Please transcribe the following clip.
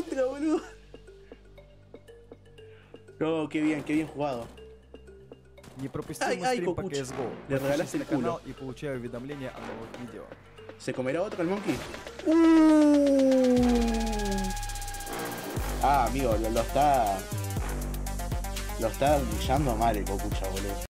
encuentra, boludo. No, qué bien jugado. Не пропусти Ай, мой ай, стрим по Кукуч. CSGO. Le Подпишись regalaste на el culo. канал и получай уведомления о новых видео. ¿Se comerá otro el monkey? Ah, amigo, lo está humillando mal el cocucha, boludo.